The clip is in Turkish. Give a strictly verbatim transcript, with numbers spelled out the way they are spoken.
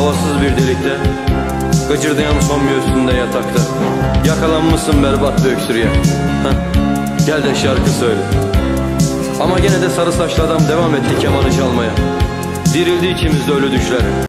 Havasız bir delikte, gıcırdayan son bir üstünde yatakta. Yakalanmışsın berbat bir öksürüğe. Heh, gel de şarkı söyle. Ama gene de sarı saçlı adam devam etti kemanı çalmaya. Dirildi içimizde ölü düşler.